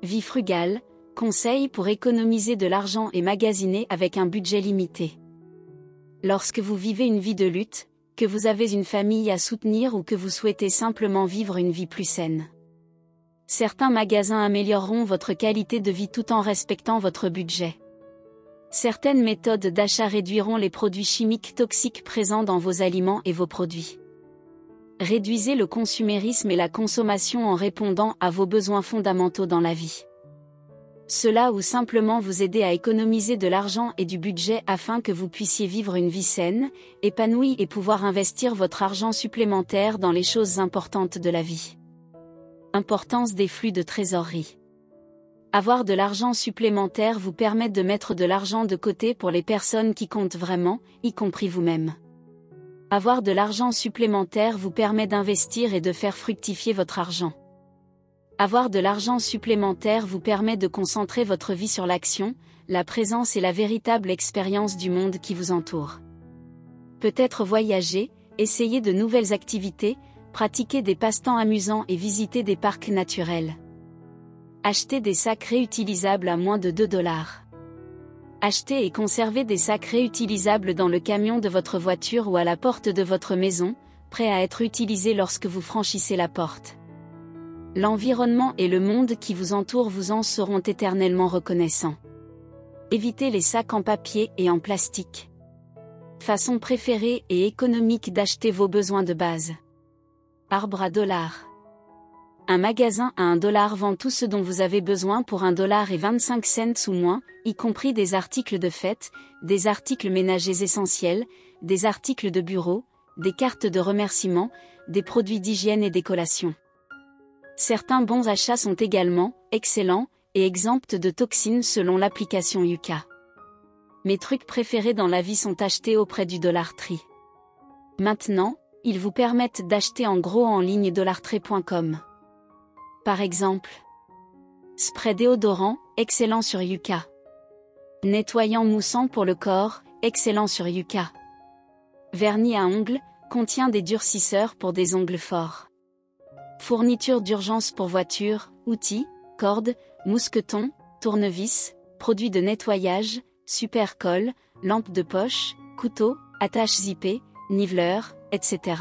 Vie frugale, conseils pour économiser de l'argent et magasiner avec un budget limité. Lorsque vous vivez une vie de lutte, que vous avez une famille à soutenir ou que vous souhaitez simplement vivre une vie plus saine, certains magasins amélioreront votre qualité de vie tout en respectant votre budget. Certaines méthodes d'achat réduiront les produits chimiques toxiques présents dans vos aliments et vos produits. Réduisez le consumérisme et la consommation en répondant à vos besoins fondamentaux dans la vie. Cela ou simplement vous aider à économiser de l'argent et du budget afin que vous puissiez vivre une vie saine, épanouie et pouvoir investir votre argent supplémentaire dans les choses importantes de la vie. Importance des flux de trésorerie. Avoir de l'argent supplémentaire vous permet de mettre de l'argent de côté pour les personnes qui comptent vraiment, y compris vous-même. Avoir de l'argent supplémentaire vous permet d'investir et de faire fructifier votre argent. Avoir de l'argent supplémentaire vous permet de concentrer votre vie sur l'action, la présence et la véritable expérience du monde qui vous entoure. Peut-être voyager, essayer de nouvelles activités, pratiquer des passe-temps amusants et visiter des parcs naturels. Acheter des sacs réutilisables à moins de 2 $. Acheter et conserver des sacs réutilisables dans le camion de votre voiture ou à la porte de votre maison, prêts à être utilisés lorsque vous franchissez la porte. L'environnement et le monde qui vous entoure vous en seront éternellement reconnaissants. Évitez les sacs en papier et en plastique. Façon préférée et économique d'acheter vos besoins de base. Arbre à dollars. Un magasin à $1 vend tout ce dont vous avez besoin pour $1,25 ou moins, y compris des articles de fête, des articles ménagers essentiels, des articles de bureau, des cartes de remerciement, des produits d'hygiène et des collations. Certains bons achats sont également excellents et exempts de toxines selon l'application Yuka. Mes trucs préférés dans la vie sont achetés auprès du Dollar Tree. Maintenant, ils vous permettent d'acheter en gros en ligne dollartree.com. Par exemple, spray déodorant, excellent sur Yuka. Nettoyant moussant pour le corps, excellent sur Yuka. Vernis à ongles, contient des durcisseurs pour des ongles forts. Fourniture d'urgence pour voiture, outils, cordes, mousquetons, tournevis, produits de nettoyage, super colle, lampe de poche, couteau, attache zippée, niveleur, etc.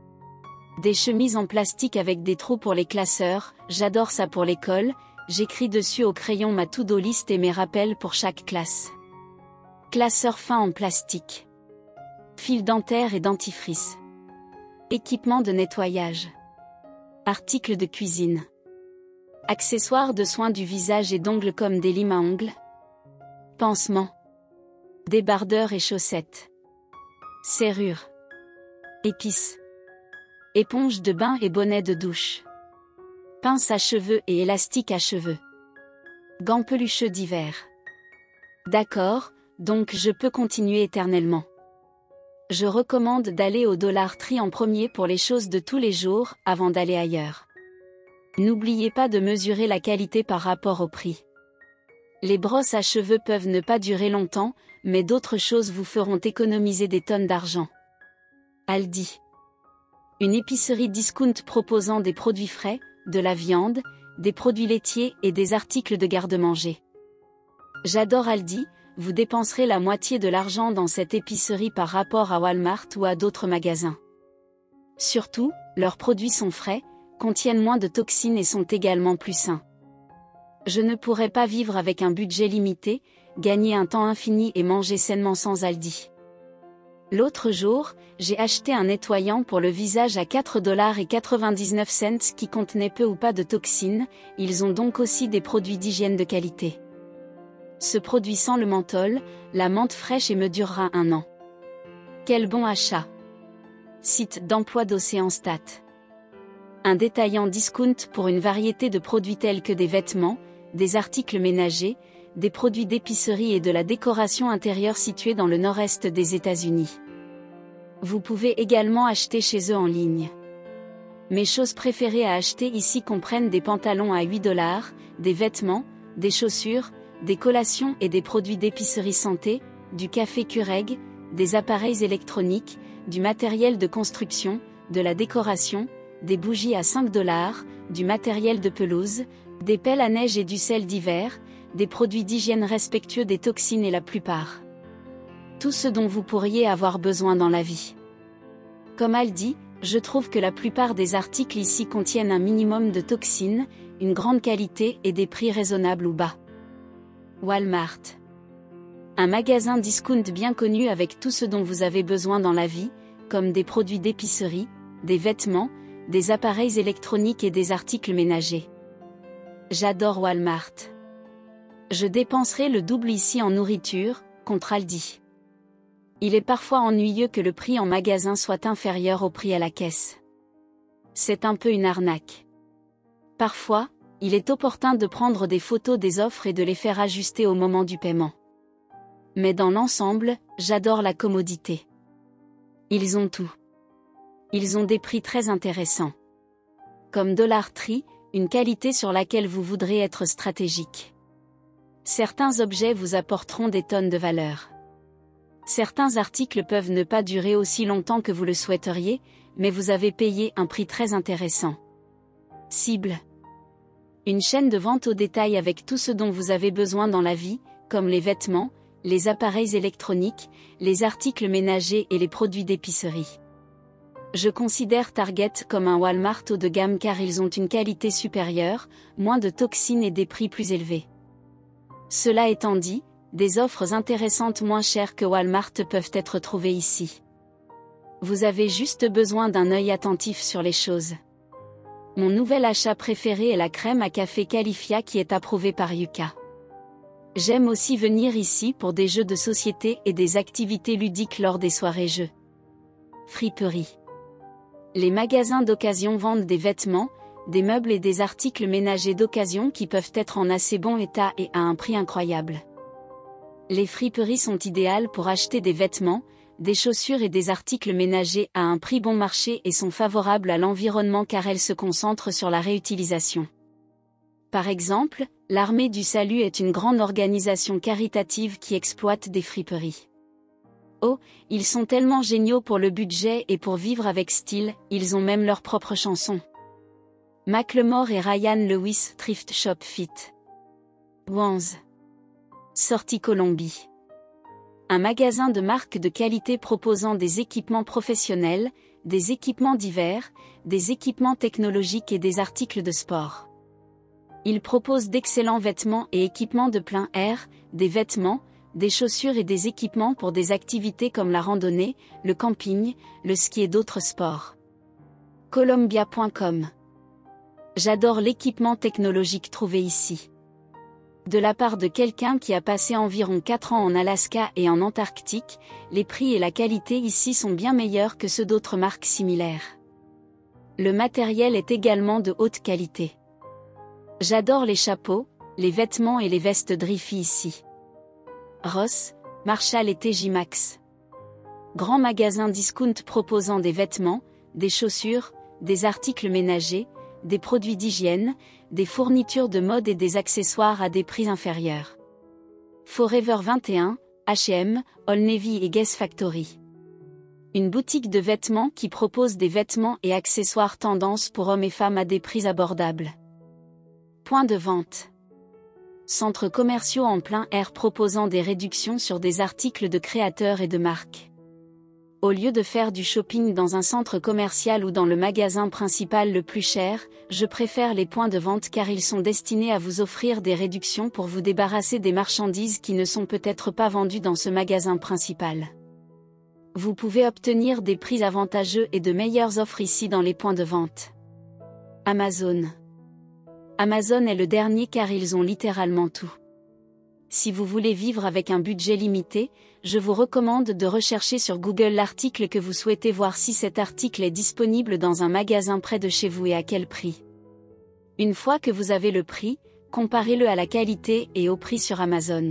Des chemises en plastique avec des trous pour les classeurs, j'adore ça pour l'école, j'écris dessus au crayon ma to-do list et mes rappels pour chaque classe. Classeur fin en plastique. Fil dentaire et dentifrice. Équipement de nettoyage. Articles de cuisine. Accessoires de soins du visage et d'ongles comme des limes à ongles. Pansements. Débardeurs et chaussettes. Serrures. Épices. Éponge de bain et bonnet de douche. Pince à cheveux et élastique à cheveux. Gants pelucheux d'hiver. D'accord, donc je peux continuer éternellement. Je recommande d'aller au Dollar Tree en premier pour les choses de tous les jours, avant d'aller ailleurs. N'oubliez pas de mesurer la qualité par rapport au prix. Les brosses à cheveux peuvent ne pas durer longtemps, mais d'autres choses vous feront économiser des tonnes d'argent. Aldi. Une épicerie discount proposant des produits frais, de la viande, des produits laitiers et des articles de garde-manger. J'adore Aldi. Vous dépenserez la moitié de l'argent dans cette épicerie par rapport à Walmart ou à d'autres magasins. Surtout, leurs produits sont frais, contiennent moins de toxines et sont également plus sains. Je ne pourrais pas vivre avec un budget limité, gagner un temps infini et manger sainement sans Aldi. L'autre jour, j'ai acheté un nettoyant pour le visage à $4,99 qui contenait peu ou pas de toxines, ils ont donc aussi des produits d'hygiène de qualité. Ce produit sent le menthol, la menthe fraîche et me durera 1 an. Quel bon achat! Site d'emploi d'Océan Stat. Un détaillant discount pour une variété de produits tels que des vêtements, des articles ménagers, des produits d'épicerie et de la décoration intérieure situés dans le nord-est des États-Unis. Vous pouvez également acheter chez eux en ligne. Mes choses préférées à acheter ici comprennent des pantalons à $8, des vêtements, des chaussures, des collations et des produits d'épicerie santé, du café Keurig, des appareils électroniques, du matériel de construction, de la décoration, des bougies à $5, du matériel de pelouse, Des pelles à neige et du sel d'hiver, des produits d'hygiène respectueux des toxines et la plupart. Tout ce dont vous pourriez avoir besoin dans la vie. Comme Aldi, je trouve que la plupart des articles ici contiennent un minimum de toxines, une grande qualité et des prix raisonnables ou bas. Walmart. Un magasin discount bien connu avec tout ce dont vous avez besoin dans la vie, comme des produits d'épicerie, des vêtements, des appareils électroniques et des articles ménagers. J'adore Walmart. Je dépenserai le double ici en nourriture, contre Aldi. Il est parfois ennuyeux que le prix en magasin soit inférieur au prix à la caisse. C'est un peu une arnaque. Parfois, il est opportun de prendre des photos des offres et de les faire ajuster au moment du paiement. Mais dans l'ensemble, j'adore la commodité. Ils ont tout. Ils ont des prix très intéressants. Comme Dollar Tree, une qualité sur laquelle vous voudrez être stratégique. Certains objets vous apporteront des tonnes de valeur. Certains articles peuvent ne pas durer aussi longtemps que vous le souhaiteriez, mais vous avez payé un prix très intéressant. Cible. Une chaîne de vente au détail avec tout ce dont vous avez besoin dans la vie, comme les vêtements, les appareils électroniques, les articles ménagers et les produits d'épicerie. Je considère Target comme un Walmart haut de gamme car ils ont une qualité supérieure, moins de toxines et des prix plus élevés. Cela étant dit, des offres intéressantes moins chères que Walmart peuvent être trouvées ici. Vous avez juste besoin d'un œil attentif sur les choses. Mon nouvel achat préféré est la crème à café Califia qui est approuvée par Yuka. J'aime aussi venir ici pour des jeux de société et des activités ludiques lors des soirées jeux. Friperie. Les magasins d'occasion vendent des vêtements, des meubles et des articles ménagers d'occasion qui peuvent être en assez bon état et à un prix incroyable. Les friperies sont idéales pour acheter des vêtements, des chaussures et des articles ménagers à un prix bon marché et sont favorables à l'environnement car elles se concentrent sur la réutilisation. Par exemple, l'Armée du Salut est une grande organisation caritative qui exploite des friperies. Oh, ils sont tellement géniaux pour le budget et pour vivre avec style, ils ont même leur propre chanson. Macklemore et Ryan Lewis Thrift Shop Fit. Wanz. Sortie Colombie. Un magasin de marque de qualité proposant des équipements professionnels, des équipements divers, des équipements technologiques et des articles de sport. Il propose d'excellents vêtements et équipements de plein air, des vêtements, des chaussures et des équipements pour des activités comme la randonnée, le camping, le ski et d'autres sports. Columbia.com. J'adore l'équipement technologique trouvé ici. De la part de quelqu'un qui a passé environ 4 ans en Alaska et en Antarctique, les prix et la qualité ici sont bien meilleurs que ceux d'autres marques similaires. Le matériel est également de haute qualité. J'adore les chapeaux, les vêtements et les vestes Driffy ici. Ross, Marshall et TJ Maxx. Grand magasin discount proposant des vêtements, des chaussures, des articles ménagers, des produits d'hygiène, des fournitures de mode et des accessoires à des prix inférieurs. Forever 21, H&M, Old Navy et Guess Factory. Une boutique de vêtements qui propose des vêtements et accessoires tendance pour hommes et femmes à des prix abordables. Point de vente. Centres commerciaux en plein air proposant des réductions sur des articles de créateurs et de marques. Au lieu de faire du shopping dans un centre commercial ou dans le magasin principal le plus cher, je préfère les points de vente car ils sont destinés à vous offrir des réductions pour vous débarrasser des marchandises qui ne sont peut-être pas vendues dans ce magasin principal. Vous pouvez obtenir des prix avantageux et de meilleures offres ici dans les points de vente. Amazon. Amazon est le dernier car ils ont littéralement tout. Si vous voulez vivre avec un budget limité, je vous recommande de rechercher sur Google l'article que vous souhaitez voir si cet article est disponible dans un magasin près de chez vous et à quel prix. Une fois que vous avez le prix, comparez-le à la qualité et au prix sur Amazon.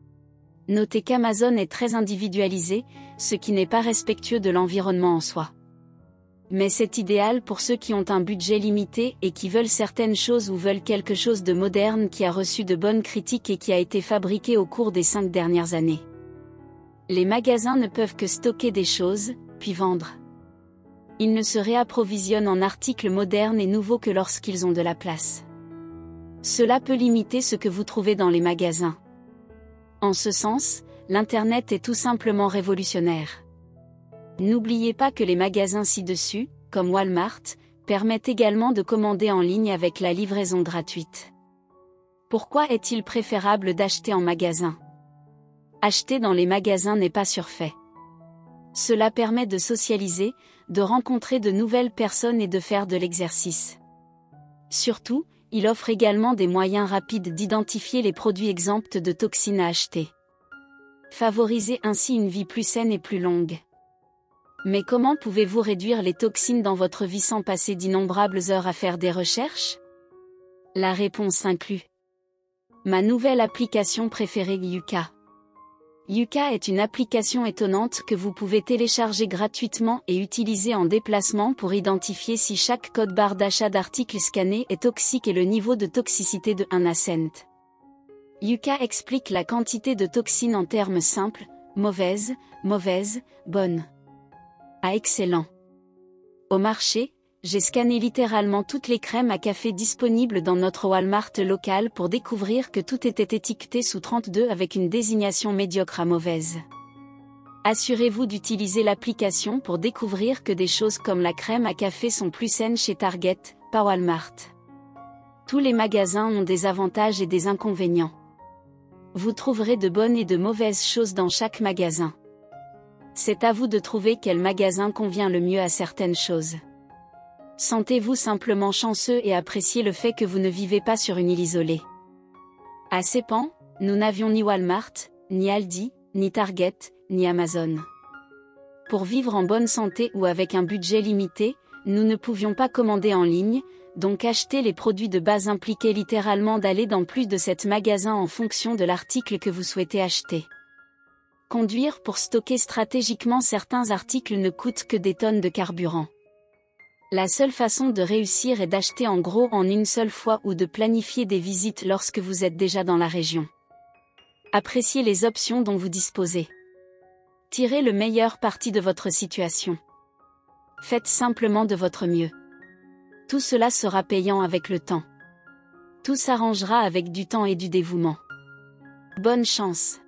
Notez qu'Amazon est très individualisé, ce qui n'est pas respectueux de l'environnement en soi. Mais c'est idéal pour ceux qui ont un budget limité et qui veulent certaines choses ou veulent quelque chose de moderne qui a reçu de bonnes critiques et qui a été fabriqué au cours des 5 dernières années. Les magasins ne peuvent que stocker des choses, puis vendre. Ils ne se réapprovisionnent en articles modernes et nouveaux que lorsqu'ils ont de la place. Cela peut limiter ce que vous trouvez dans les magasins. En ce sens, l'Internet est tout simplement révolutionnaire. N'oubliez pas que les magasins ci-dessus, comme Walmart, permettent également de commander en ligne avec la livraison gratuite. Pourquoi est-il préférable d'acheter en magasin? Acheter dans les magasins n'est pas surfait. Cela permet de socialiser, de rencontrer de nouvelles personnes et de faire de l'exercice. Surtout, il offre également des moyens rapides d'identifier les produits exempts de toxines à acheter. Favorisez ainsi une vie plus saine et plus longue. Mais comment pouvez-vous réduire les toxines dans votre vie sans passer d'innombrables heures à faire des recherches? La réponse inclut ma nouvelle application préférée Yuka. Yuka est une application étonnante que vous pouvez télécharger gratuitement et utiliser en déplacement pour identifier si chaque code barre d'achat d'articles scannés est toxique et le niveau de toxicité de 1 à 100. Yuka explique la quantité de toxines en termes simples, mauvaise, bonne, à excellent. Au marché, j'ai scanné littéralement toutes les crèmes à café disponibles dans notre Walmart local pour découvrir que tout était étiqueté sous 32 avec une désignation médiocre à mauvaise. Assurez-vous d'utiliser l'application pour découvrir que des choses comme la crème à café sont plus saines chez Target, pas Walmart. Tous les magasins ont des avantages et des inconvénients. Vous trouverez de bonnes et de mauvaises choses dans chaque magasin. C'est à vous de trouver quel magasin convient le mieux à certaines choses. Sentez-vous simplement chanceux et appréciez le fait que vous ne vivez pas sur une île isolée. À Sepang, nous n'avions ni Walmart, ni Aldi, ni Target, ni Amazon. Pour vivre en bonne santé ou avec un budget limité, nous ne pouvions pas commander en ligne, donc acheter les produits de base impliquait littéralement d'aller dans plus de 7 magasins en fonction de l'article que vous souhaitez acheter. Conduire pour stocker stratégiquement certains articles ne coûte que des tonnes de carburant. La seule façon de réussir est d'acheter en gros en une seule fois ou de planifier des visites lorsque vous êtes déjà dans la région. Appréciez les options dont vous disposez. Tirez le meilleur parti de votre situation. Faites simplement de votre mieux. Tout cela sera payant avec le temps. Tout s'arrangera avec du temps et du dévouement. Bonne chance.